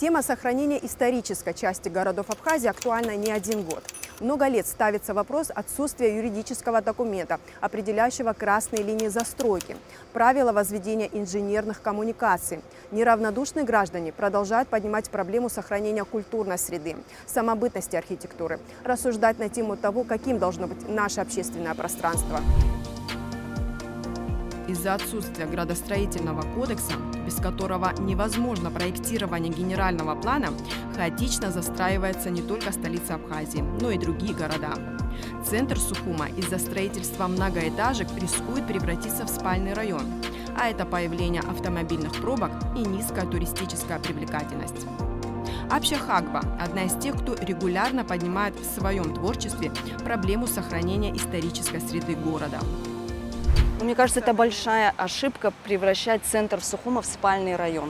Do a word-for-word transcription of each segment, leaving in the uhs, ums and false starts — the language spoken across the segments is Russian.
Тема сохранения исторической части городов Абхазии актуальна не один год. Много лет ставится вопрос отсутствия юридического документа, определяющего красные линии застройки, правила возведения инженерных коммуникаций. Неравнодушные граждане продолжают поднимать проблему сохранения культурной среды, самобытности архитектуры, рассуждать на тему того, каким должно быть наше общественное пространство. Из-за отсутствия градостроительного кодекса, без которого невозможно проектирование генерального плана, хаотично застраивается не только столица Абхазии, но и другие города. Центр Сухума из-за строительства многоэтажек рискует превратиться в спальный район, а это появление автомобильных пробок и низкая туристическая привлекательность. Апща Хагба – одна из тех, кто регулярно поднимает в своем творчестве проблему сохранения исторической среды города. Мне кажется, это большая ошибка превращать центр Сухума в спальный район.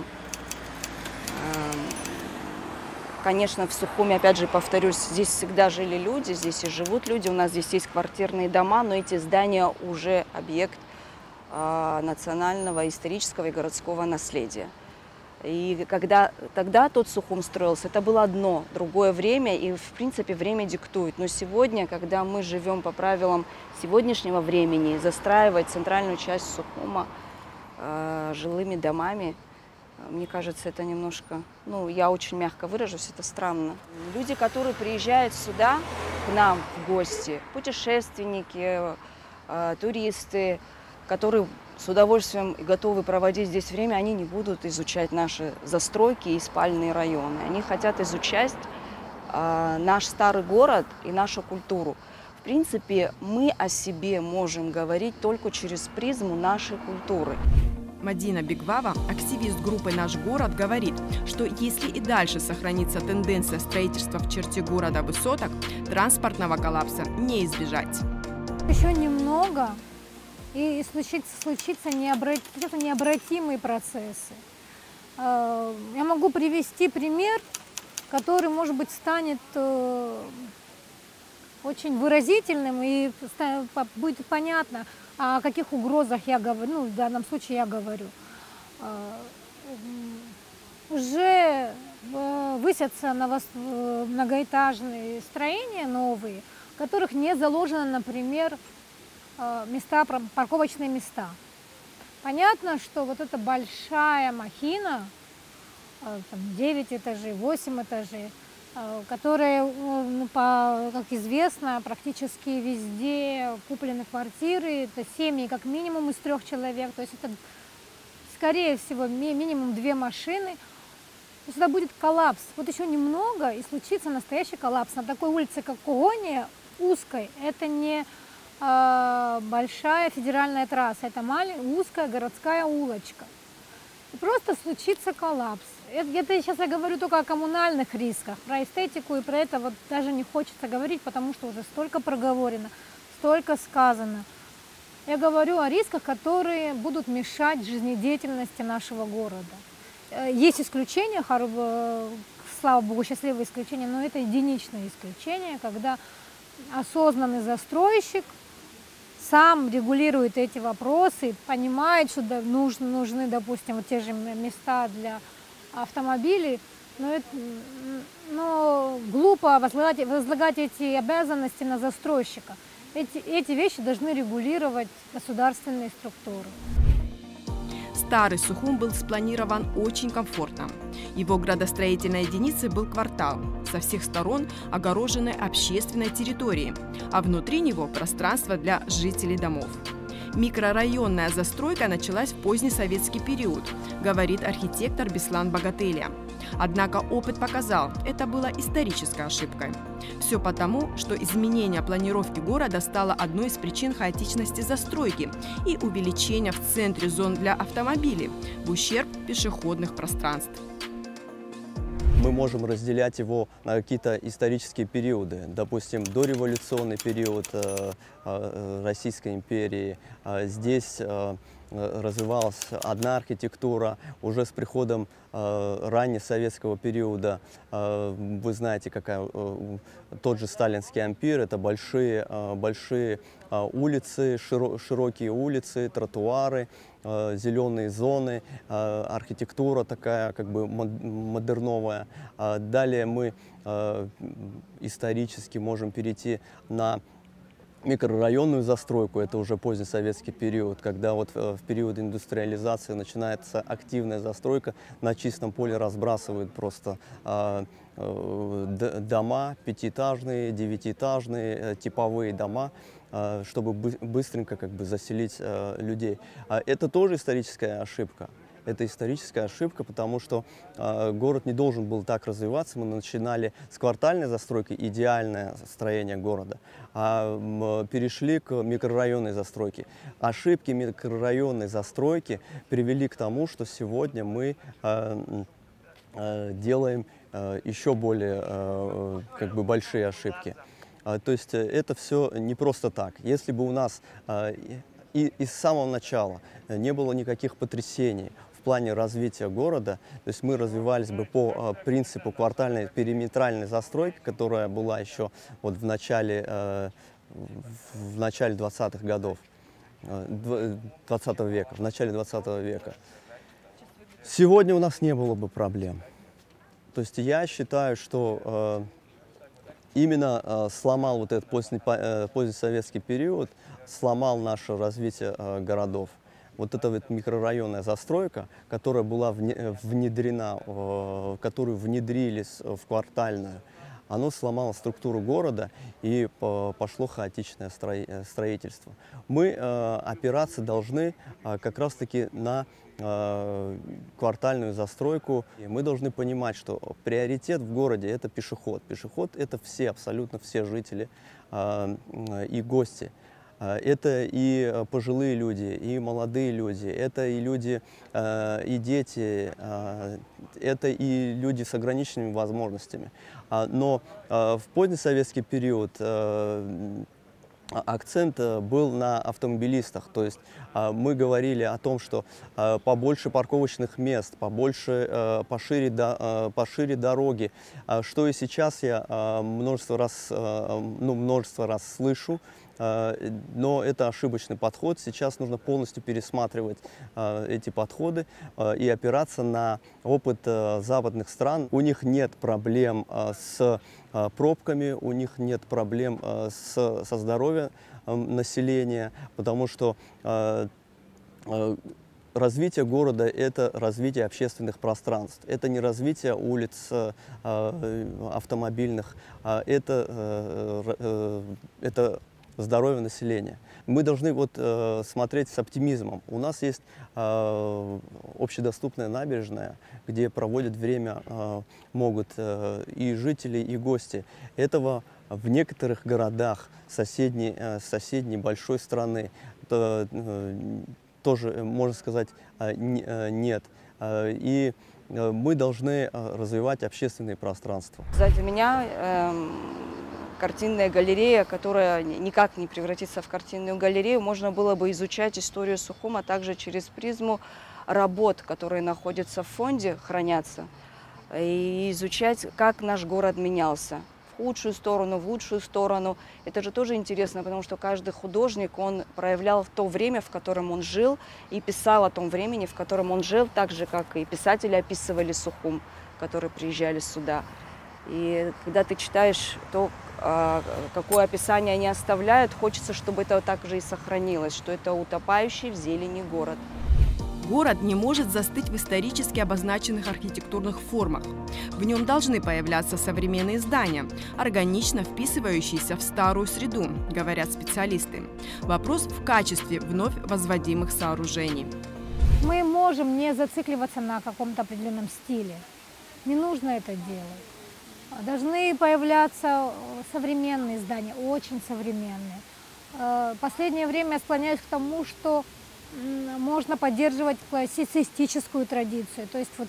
Конечно, в Сухуме, опять же, повторюсь, здесь всегда жили люди, здесь и живут люди, у нас здесь есть квартирные дома, но эти здания уже объект национального, исторического и городского наследия. И когда тогда тот Сухум строился, это было одно, другое время, и, в принципе, время диктует. Но сегодня, когда мы живем по правилам сегодняшнего времени, застраивать центральную часть Сухума э, жилыми домами, мне кажется, это немножко, ну, я очень мягко выражусь, это странно. Люди, которые приезжают сюда, к нам в гости, путешественники, э, туристы, которые с удовольствием готовы проводить здесь время, они не будут изучать наши застройки и спальные районы. Они хотят изучать э, наш старый город и нашу культуру. В принципе, мы о себе можем говорить только через призму нашей культуры. Мадина Бигвава, активист группы «Наш город», говорит, что если и дальше сохранится тенденция строительства в черте города высоток, транспортного коллапса не избежать. Еще немного. И случится, случится необрат... необратимые процессы. Я могу привести пример, который, может быть, станет очень выразительным и будет понятно, о каких угрозах я говорю, ну, в данном случае я говорю. Уже высятся многоэтажные строения новые, в которых не заложено, например, места, парковочные места. Понятно, что вот эта большая махина, там, девять этажей, восемь этажей, которая, ну, по, как известно, практически везде куплены квартиры, это семьи как минимум из трех человек, то есть это, скорее всего, минимум две машины. Сюда будет коллапс. Вот еще немного, и случится настоящий коллапс. На такой улице, как Когония, узкой, это не большая федеральная трасса, это маленькая узкая городская улочка. И просто случится коллапс. Это, это сейчас я говорю только о коммунальных рисках, про эстетику и про это вот даже не хочется говорить, потому что уже столько проговорено, столько сказано. Я говорю о рисках, которые будут мешать жизнедеятельности нашего города. Есть исключения, слава богу, счастливые исключения, но это единичные исключения, когда осознанный застройщик сам регулирует эти вопросы, понимает, что нужны, нужны, допустим, вот те же места для автомобилей, но, это, но глупо возлагать, возлагать эти обязанности на застройщика. Эти, эти вещи должны регулировать государственные структуры. Старый Сухум был спланирован очень комфортно. Его градостроительной единицей был квартал, со всех сторон огороженной общественной территорией, а внутри него пространство для жителей домов. Микрорайонная застройка началась в поздний советский период, говорит архитектор Беслан Богателя. Однако опыт показал, это была исторической ошибкой. Все потому, что изменение планировки города стало одной из причин хаотичности застройки и увеличения в центре зон для автомобилей в ущерб пешеходных пространств. Мы можем разделять его на какие-то исторические периоды. Допустим, дореволюционный период э, э, Российской империи. Здесь э, развивалась одна архитектура. Уже с приходом раннесоветского периода, вы знаете, какая, тот же сталинский ампир, это большие, большие улицы, широкие улицы, тротуары, зеленые зоны, архитектура такая как бы модерновая. Далее мы исторически можем перейти на микрорайонную застройку, это уже позднесоветский период, когда вот в период индустриализации начинается активная застройка, на чистом поле разбрасывают просто э, э, дома, пятиэтажные, девятиэтажные, типовые дома, э, чтобы быстренько как бы заселить э, людей. Это тоже историческая ошибка. Это историческая ошибка, потому что э, город не должен был так развиваться. Мы начинали с квартальной застройки, идеальное строение города, а э, перешли к микрорайонной застройке. Ошибки микрорайонной застройки привели к тому, что сегодня мы э, э, делаем э, еще более э, как бы большие ошибки. Э, то есть это все не просто так. Если бы у нас э, и, и с самого начала не было никаких потрясений в плане развития города, то есть мы развивались бы по э, принципу квартальной периметральной застройки, которая была еще вот в начале, э, в начале двадцатых годов, э, двадцатого века, в начале двадцатого века. Сегодня у нас не было бы проблем. То есть я считаю, что э, именно э, сломал вот этот поздний, э, позднесоветский период, сломал наше развитие э, городов. Вот эта вот микрорайонная застройка, которая была внедрена, в которую внедрились в квартальную, оно сломало структуру города и пошло хаотичное строительство. Мы опираться должны как раз-таки на квартальную застройку. И мы должны понимать, что приоритет в городе – это пешеход. Пешеход – это все, абсолютно все жители и гости. Это и пожилые люди, и молодые люди, это и люди, и дети, это и люди с ограниченными возможностями. Но в позднесоветский период акцент был на автомобилистах, то есть мы говорили о том, что побольше парковочных мест, побольше, пошире, пошире дороги, что и сейчас я множество раз, ну, множество раз слышу. Но это ошибочный подход. Сейчас нужно полностью пересматривать э, эти подходы э, и опираться на опыт э, западных стран. У них нет проблем э, с э, пробками, у них нет проблем э, с, со здоровьем э, населения, потому что э, э, развитие города – это развитие общественных пространств. Это не развитие улиц э, автомобильных, а это, э, э, это здоровье населения. Мы должны вот, э, смотреть с оптимизмом. У нас есть э, общедоступная набережная, где проводят время э, могут э, и жители, и гости. Этого в некоторых городах соседней, э, соседней большой страны то, э, тоже, можно сказать, э, э, нет. Э, и э, мы должны э, развивать общественные пространства. Сзади меня э, картинная галерея, которая никак не превратится в картинную галерею. Можно было бы изучать историю Сухума также через призму работ, которые находятся в фонде, хранятся, и изучать, как наш город менялся. В худшую сторону, в лучшую сторону. Это же тоже интересно, потому что каждый художник, он проявлял в то время, в котором он жил, и писал о том времени, в котором он жил, так же, как и писатели описывали Сухум, которые приезжали сюда. И когда ты читаешь то, какое описание они оставляют, хочется, чтобы это так же и сохранилось, что это утопающий в зелени город. Город не может застыть в исторически обозначенных архитектурных формах. В нем должны появляться современные здания, органично вписывающиеся в старую среду, говорят специалисты. Вопрос в качестве вновь возводимых сооружений. Мы можем не зацикливаться на каком-то определенном стиле. Не нужно это делать. Должны появляться современные здания, очень современные. В последнее время я склоняюсь к тому, что можно поддерживать классицистическую традицию, то есть вот,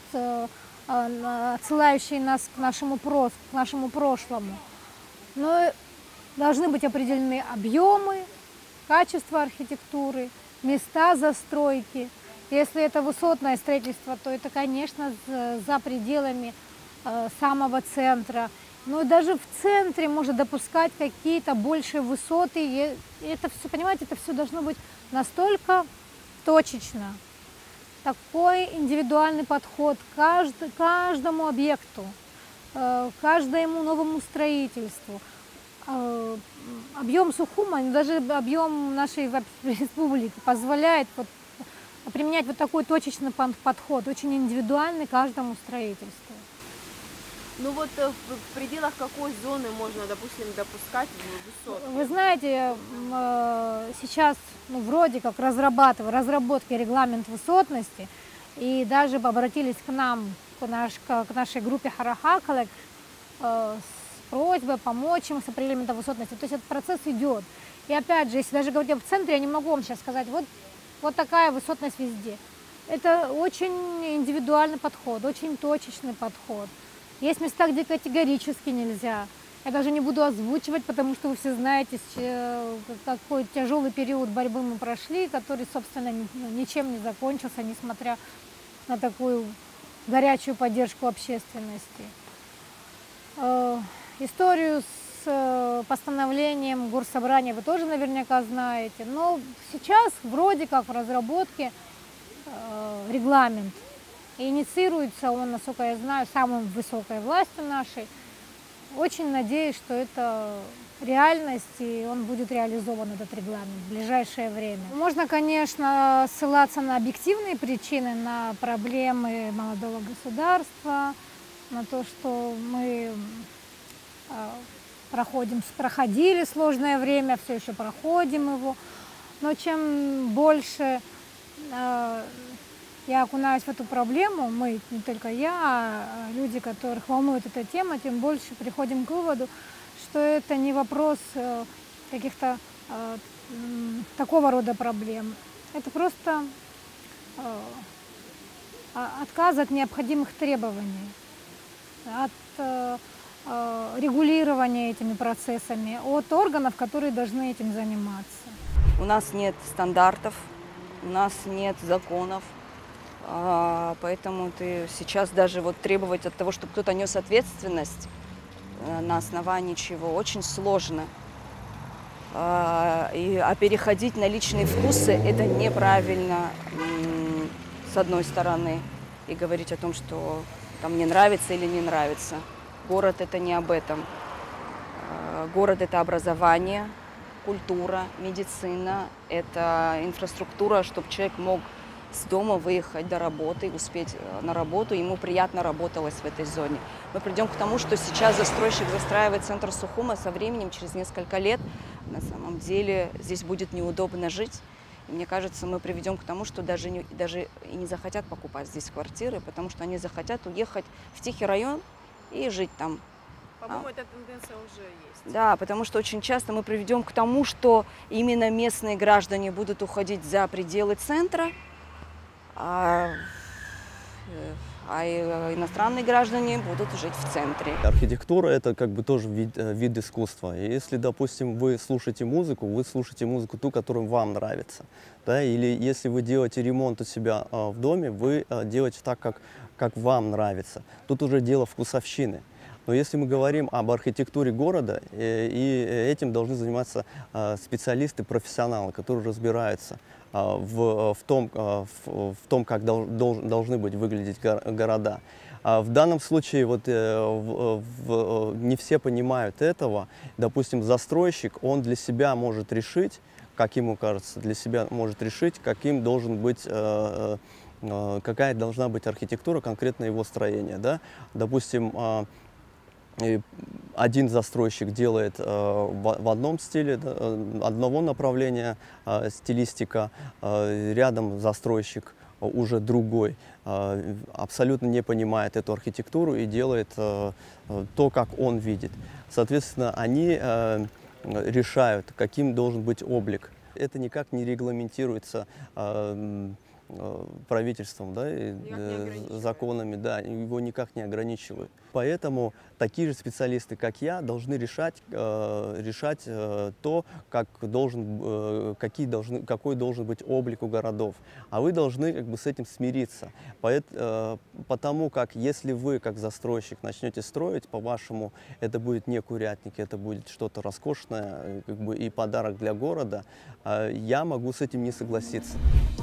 отсылающие нас к нашему, прос, к нашему прошлому. Но должны быть определены объемы, качество архитектуры места застройки. Если это высотное строительство, то это, конечно, за пределами э, самого центра. Но даже в центре может допускать какие-то большие высоты. И это все, понимаете, это все должно быть настолько точечно. Такой индивидуальный подход к кажд, каждому объекту, э, каждому новому строительству. Э, объем Сухума, даже объем нашей республики позволяет вот, применять вот такой точечный подход, очень индивидуальный каждому строительству. Ну вот в, в пределах какой зоны можно, допустим, допускать высоту? Вы знаете, сейчас ну, вроде как разрабатывают разработки регламент высотности, и даже обратились к нам, к, наш, к нашей группе Харахакалек с просьбой помочь им с определением высотности. То есть этот процесс идет. И опять же, если даже говорить об центре, я не могу вам сейчас сказать, вот, вот такая высотность везде. Это очень индивидуальный подход, очень точечный подход. Есть места, где категорически нельзя. Я даже не буду озвучивать, потому что вы все знаете, какой тяжелый период борьбы мы прошли, который, собственно, ничем не закончился, несмотря на такую горячую поддержку общественности. Историю с постановлением Горсобрания вы тоже наверняка знаете, но сейчас вроде как в разработке регламент. И инициируется он, насколько я знаю, самой высокой властью нашей. Очень надеюсь, что это реальность, и он будет реализован, этот регламент, в ближайшее время. Можно, конечно, ссылаться на объективные причины, на проблемы молодого государства, на то, что мы проходим, проходили сложное время, все еще проходим его. Но чем больше я окунаюсь в эту проблему, мы, не только я, а люди, которых волнует эта тема, тем больше приходим к выводу, что это не вопрос каких-то э, такого рода проблем. Это просто э, отказ от необходимых требований, от э, регулирования этими процессами, от органов, которые должны этим заниматься. У нас нет стандартов, у нас нет законов. Поэтому ты сейчас даже вот требовать от того, чтобы кто-то нес ответственность на основании чего, очень сложно. И, а переходить на личные вкусы – это неправильно, с одной стороны, и говорить о том, что там мне нравится или не нравится. Город – это не об этом. Город – это образование, культура, медицина, это инфраструктура, чтобы человек мог с дома выехать до работы, успеть на работу, ему приятно работалось в этой зоне. Мы придем к тому, что сейчас застройщик застраивает центр Сухума, со временем, через несколько лет, на самом деле здесь будет неудобно жить. И мне кажется, мы приведем к тому, что даже, не, даже и не захотят покупать здесь квартиры, потому что они захотят уехать в тихий район и жить там. По-моему, а. эта тенденция уже есть. Да, потому что очень часто мы приведем к тому, что именно местные граждане будут уходить за пределы центра, А, а иностранные граждане будут жить в центре. Архитектура – это как бы тоже вид, вид искусства. И если, допустим, вы слушаете музыку, вы слушаете музыку ту, которая вам нравится. Да? Или если вы делаете ремонт у себя а, в доме, вы а, делаете так, как, как вам нравится. Тут уже дело вкусовщины. Но если мы говорим об архитектуре города, и, и этим должны заниматься а, специалисты, профессионалы, которые разбираются В, в, том, в, в том, как дол, дол, должны быть выглядеть города. В данном случае вот, в, в, не все понимают этого. Допустим, застройщик, он для себя может решить, как ему кажется, для себя может решить, каким должен быть, какая должна быть архитектура конкретно его строения. Да? Допустим, один застройщик делает э, в, в одном стиле, да, одного направления э, стилистика, э, рядом застройщик уже другой, э, абсолютно не понимает эту архитектуру и делает э, то, как он видит. Соответственно, они э, решают, каким должен быть облик. Это никак не регламентируется э, правительством, да, и, законами, да, его никак не ограничивают. Поэтому такие же специалисты, как я, должны решать, э, решать э, то, как должен, э, какие должны, какой должен быть облик у городов. А вы должны как бы с этим смириться. Поэт, э, потому как если вы, как застройщик, начнете строить, по-вашему, это будет не курятник, это будет что-то роскошное, как бы, и подарок для города, э, я могу с этим не согласиться.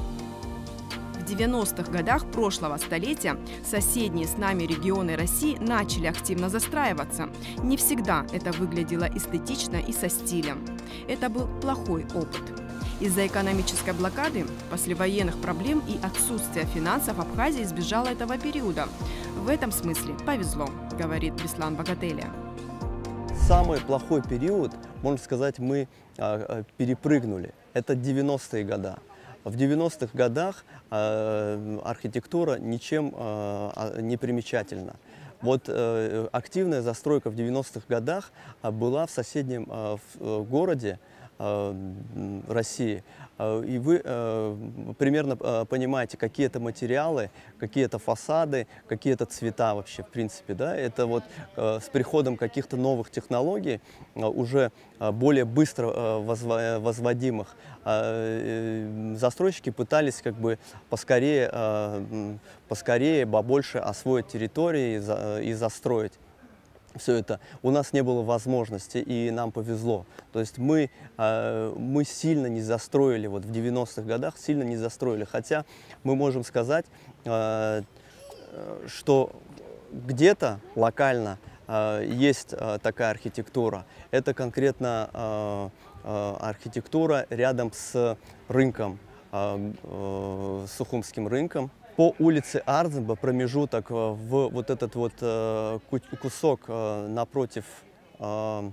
В девяностых годах прошлого столетия соседние с нами регионы России начали активно застраиваться. Не всегда это выглядело эстетично и со стилем. Это был плохой опыт. Из-за экономической блокады, послевоенных проблем и отсутствия финансов Абхазия избежала этого периода. В этом смысле повезло, говорит Беслан Богателия. Самый плохой период, можно сказать, мы э, перепрыгнули. Это девяностые годы. В девяностых годах э, архитектура ничем э, не примечательна. Вот э, активная застройка в девяностых годах была в соседнем э, в городе э, России. И вы э, примерно э, понимаете, какие это материалы, какие это фасады, какие это цвета вообще, в принципе. Да? Это вот э, с приходом каких-то новых технологий, э, уже э, более быстро э, возво возводимых, э, э, застройщики пытались как бы поскорее, э, поскорее, побольше освоить территории и, за, и застроить. Все это. У нас не было возможности, и нам повезло. То есть мы, э, мы сильно не застроили, вот в девяностых годах сильно не застроили. Хотя мы можем сказать, э, что где-то локально э, есть э, такая архитектура. Это конкретно э, э, архитектура рядом с рынком, э, э, Сухумским рынком. По улице Ардзеба промежуток в вот этот вот э, кусок э, напротив э,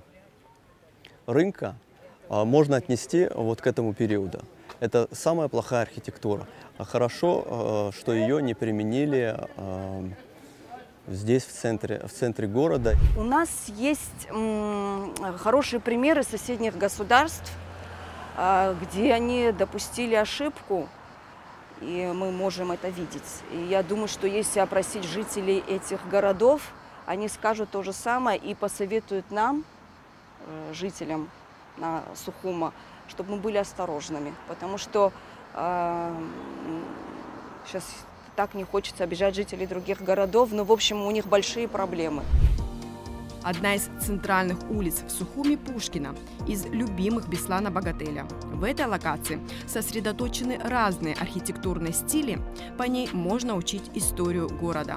рынка э, можно отнести вот к этому периоду. Это самая плохая архитектура. Хорошо, э, что ее не применили э, здесь, в центре, в центре города. У нас есть м, хорошие примеры соседних государств, э, где они допустили ошибку. И мы можем это видеть. И я думаю, что если опросить жителей этих городов, они скажут то же самое и посоветуют нам, жителям на Сухума, чтобы мы были осторожными. Потому что э, сейчас так не хочется обижать жителей других городов, но, в общем, у них большие проблемы. Одна из центральных улиц в Сухуме – Пушкина, из любимых Беслана Богателя. В этой локации сосредоточены разные архитектурные стили, по ней можно учить историю города.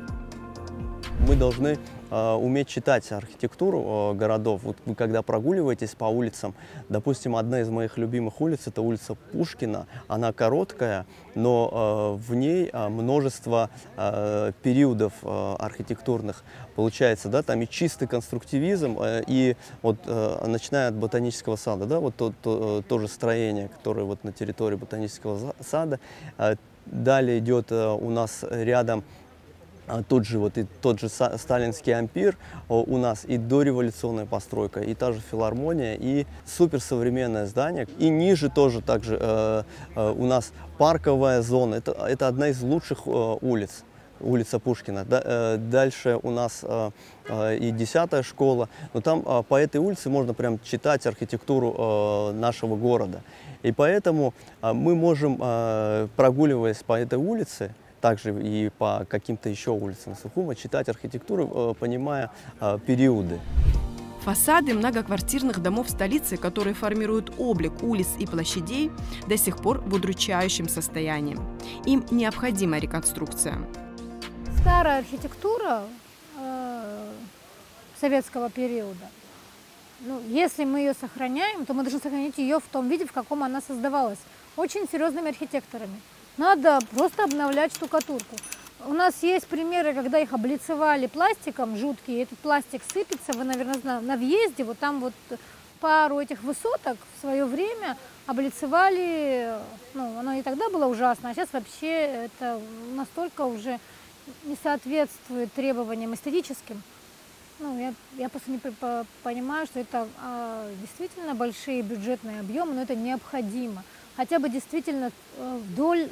Мы должны э, уметь читать архитектуру э, городов. Вот вы когда прогуливаетесь по улицам, допустим, одна из моих любимых улиц – это улица Пушкина. Она короткая, но э, в ней э, множество э, периодов э, архитектурных получается. Да? Там и чистый конструктивизм, э, и вот, э, начиная от ботанического сада, да? Вот то, то, то же строение, которое вот на территории ботанического сада. Э, далее идет э, у нас рядом Тот же, вот, и тот же сталинский ампир у нас, и дореволюционная постройка, и та же филармония, и суперсовременное здание. И ниже тоже также э, э, у нас парковая зона. Это, это одна из лучших э, улиц, улица Пушкина. Да, э, дальше у нас э, э, и десятая школа. Но там э, по этой улице можно прям читать архитектуру э, нашего города. И поэтому э, мы можем, э, прогуливаясь по этой улице, также и по каким-то еще улицам Сухума, читать архитектуру, понимая э, периоды. Фасады многоквартирных домов столицы, которые формируют облик улиц и площадей, до сих пор в удручающем состоянии. Им необходима реконструкция. Старая архитектура э, советского периода, ну, если мы ее сохраняем, то мы должны сохранить ее в том виде, в каком она создавалась, очень серьезными архитекторами. Надо просто обновлять штукатурку. У нас есть примеры, когда их облицевали пластиком жуткий, и этот пластик сыпется, вы, наверное, знаете, на въезде, вот там вот пару этих высоток в свое время облицевали, ну, оно и тогда было ужасно, а сейчас вообще это настолько уже не соответствует требованиям эстетическим. Ну, я, я просто не понимаю, что это а, действительно большие бюджетные объемы, но это необходимо. Хотя бы действительно вдоль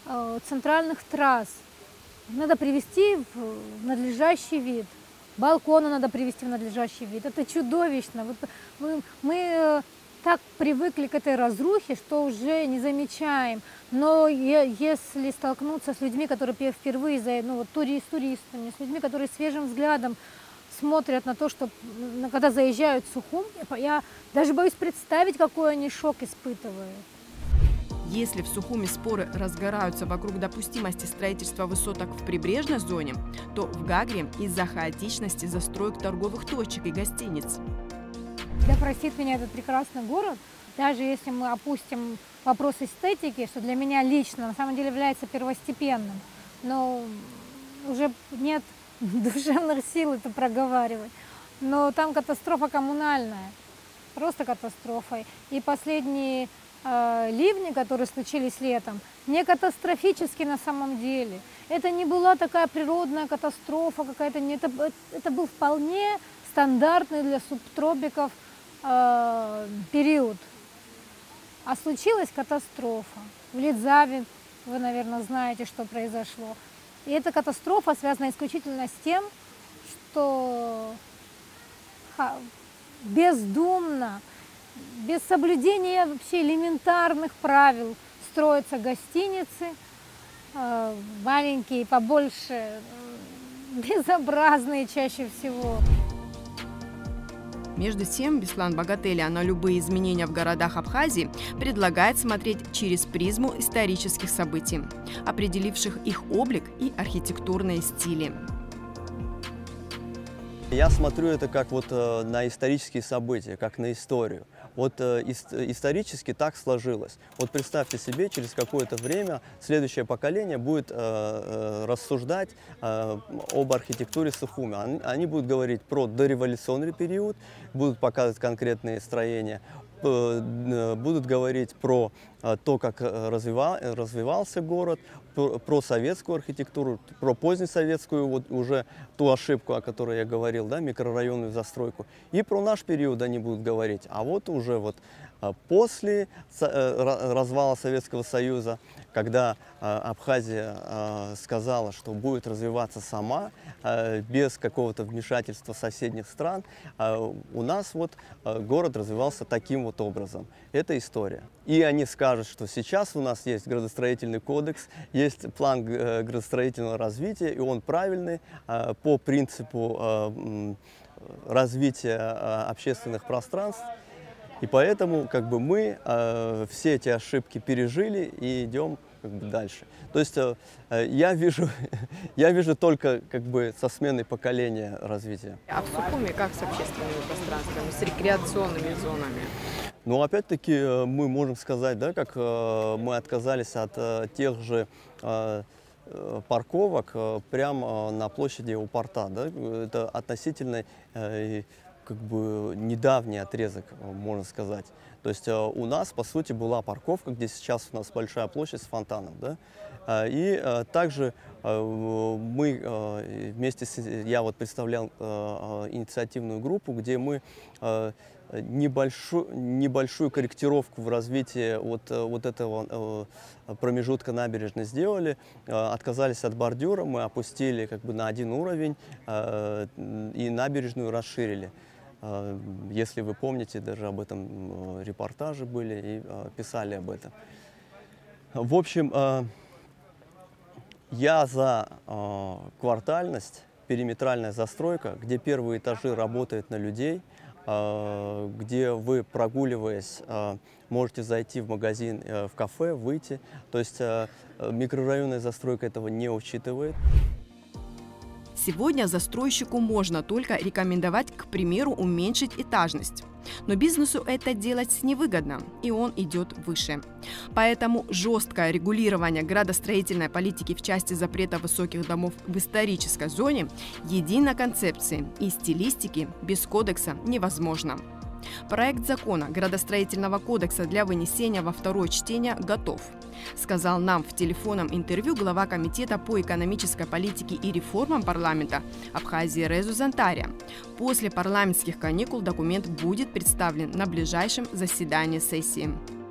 э, центральных трасс надо привести в надлежащий вид. Балконы надо привести в надлежащий вид. Это чудовищно. Вот мы, мы так привыкли к этой разрухе, что уже не замечаем. Но если столкнуться с людьми, которые впервые, ну, вот, турист, туристами, с людьми, которые свежим взглядом смотрят на то, что когда заезжают в Сухум, я даже боюсь представить, какой они шок испытывают. Если в Сухуме споры разгораются вокруг допустимости строительства высоток в прибрежной зоне, то в Гагре из-за хаотичности застроек торговых точек и гостиниц. Да простит меня этот прекрасный город, даже если мы опустим вопрос эстетики, что для меня лично на самом деле является первостепенным, но уже нет душевных сил это проговаривать. Но там катастрофа коммунальная, просто катастрофа. И последние э, ливни, которые случились летом, не катастрофические на самом деле. Это не была такая природная катастрофа какая-то, это, это был вполне стандартный для субтропиков э, период. А случилась катастрофа. В Лидзаве, вы, наверное, знаете, что произошло. И эта катастрофа связана исключительно с тем, что бездумно, без соблюдения вообще элементарных правил строятся гостиницы, маленькие, побольше, безобразные чаще всего. Между тем, Беслан Богателя на любые изменения в городах Абхазии предлагает смотреть через призму исторических событий, определивших их облик и архитектурные стили. Я смотрю это как вот э, на исторические события, как на историю. Вот э, ис исторически так сложилось. Вот представьте себе, через какое-то время следующее поколение будет э, э, рассуждать э, об архитектуре Сухуми. Они, они будут говорить про дореволюционный период, будут показывать конкретные строения, э, будут говорить про э, то, как развивал, развивался город, про, про советскую архитектуру, про позднесоветскую, вот уже ту ошибку, о которой я говорил, да, микрорайонную застройку. И про наш период они будут говорить. А вот уже вот после развала Советского Союза, когда Абхазия сказала, что будет развиваться сама, без какого-то вмешательства соседних стран, у нас вот город развивался таким вот образом. Это история. И они скажут, что сейчас у нас есть градостроительный кодекс, есть план градостроительного развития, и он правильный по принципу развития общественных пространств. И поэтому как бы, мы э, все эти ошибки пережили и идем как бы, дальше. То есть э, я, вижу, я вижу только как бы, со сменой поколения развития. А в Сухуме как с общественными пространствами, с рекреационными зонами? Ну, опять-таки, мы можем сказать, да, как э, мы отказались от э, тех же э, парковок э, прямо на площади у порта. Да? Это относительно э, как бы недавний отрезок, можно сказать. То есть э, у нас, по сути, была парковка, где сейчас у нас большая площадь с фонтаном. Да? Э, и э, также э, мы э, вместе с... Я вот представлял э, инициативную группу, где мы э, небольшую, небольшую корректировку в развитии вот, вот этого э, промежутка набережной сделали. Э, отказались от бордюра, мы опустили как бы, на один уровень э, и набережную расширили. Если вы помните, даже об этом репортажи были и писали об этом. В общем, я за квартальность, периметральная застройка, где первые этажи работают на людей, где вы, прогуливаясь, можете зайти в магазин, в кафе, выйти. То есть микрорайонная застройка этого не учитывает. Сегодня застройщику можно только рекомендовать, к примеру, уменьшить этажность. Но бизнесу это делать невыгодно, и он идет выше. Поэтому жесткое регулирование градостроительной политики в части запрета высоких домов в исторической зоне, единой концепции и стилистики без кодекса невозможно. Проект закона градостроительного кодекса для вынесения во второе чтение готов, сказал нам в телефонном интервью глава комитета по экономической политике и реформам парламента Абхазии Резу Зантария. После парламентских каникул документ будет представлен на ближайшем заседании сессии.